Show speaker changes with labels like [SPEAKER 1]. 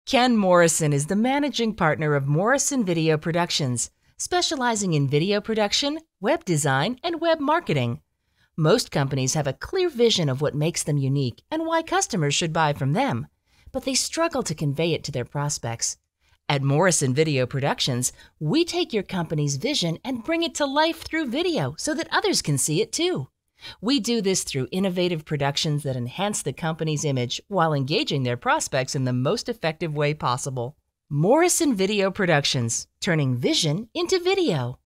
[SPEAKER 1] Ken Morrison is the managing partner of Morrison Video Productions, specializing in video production, web design, and web marketing. Most companies have a clear vision of what makes them unique and why customers should buy from them, but they struggle to convey it to their prospects. At Morrison Video Productions, we take your company's vision and bring it to life through video so that others can see it too. We do this through innovative productions that enhance the company's image while engaging their prospects in the most effective way possible. Morrison Video Productions, turning vision into video.